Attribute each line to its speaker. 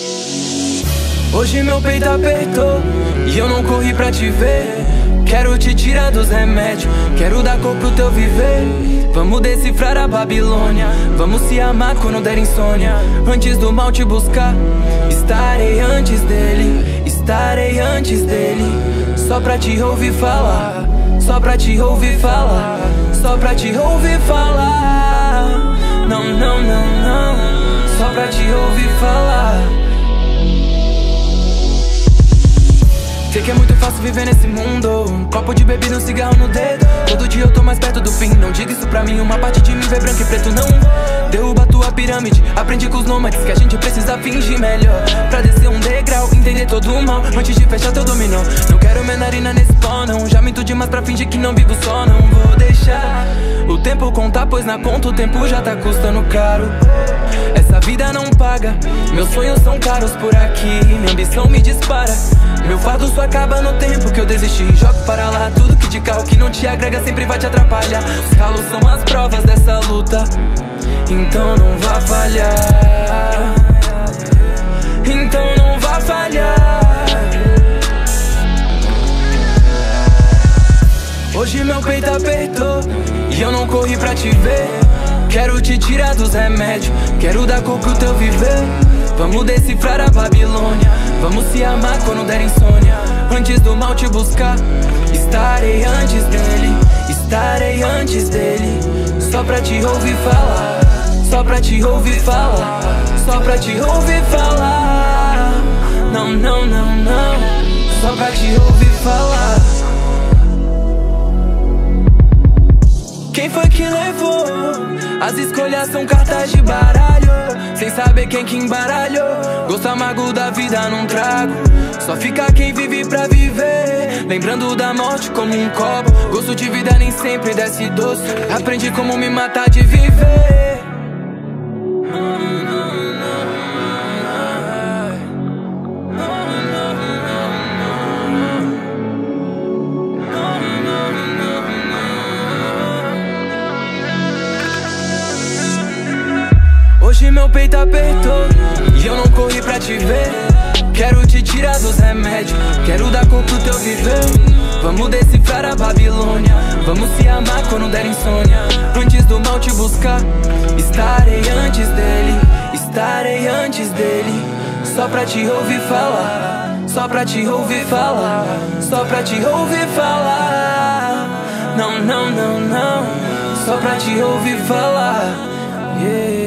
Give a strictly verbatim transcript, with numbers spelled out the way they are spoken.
Speaker 1: Hoje meu peito apertou e eu não corri pra te ver. Quero te tirar dos remédios, quero dar cor pro teu viver. Vamos decifrar a Babilônia, vamos se amar quando der insônia. Antes do mal te buscar, estarei antes dele, estarei antes dele. Só pra te ouvir falar, só pra te ouvir falar, só pra te ouvir falar. Não, não, não, não, só pra te ouvir falar. Sei que é muito fácil viver nesse mundo, um copo de bebida, um cigarro no dedo. Todo dia eu tô mais perto do fim, não diga isso pra mim. Uma parte de mim vê branco e preto, não. Derruba tua pirâmide, aprendi com os nômades que a gente precisa fingir melhor, pra descer um degrau, entender todo o mal antes de fechar teu dominó. Não quero minha narina nesse pó, não. Já minto demais pra fingir que não vivo só. Não vou deixar o tempo contar, pois na conta o tempo já tá custando caro. Essa vida não paga, meus sonhos são caros por aqui. Minha ambição me dispara, meu fardo só acaba no tempo que eu desisti. Jogo para lá tudo que de carro que não te agrega sempre vai te atrapalhar. Os calos são as provas dessa luta, então não vá falhar, então não vá falhar. Hoje meu peito apertou e eu não corri pra te ver. Quero te tirar dos remédios, quero dar cor pro teu viver. Vamos decifrar a Babilônia, vamos se amar quando der insônia. Antes do mal te buscar, estarei antes dele, estarei antes dele. Só pra te ouvir falar, só pra te ouvir falar, só pra te ouvir falar. Não, não, não, não, só pra te ouvir falar. Quem foi que levou? As escolhas são cartas de baralho, sem saber quem que embaralhou. Gosto amargo da vida não trago, só fica quem vive pra viver. Lembrando da morte como um copo, gosto de vida nem sempre desce doce. Aprendi como me matar de viver. Hoje meu peito apertou e eu não corri pra te ver. Quero te tirar dos remédios, quero dar cor pro teu viver. Vamos decifrar a Babilônia, vamos se amar quando der insônia. Antes do mal te buscar, estarei antes dele, estarei antes dele. Só pra te ouvir falar, só pra te ouvir falar, só pra te ouvir falar. Não, não, não, não, só pra te ouvir falar, yeah.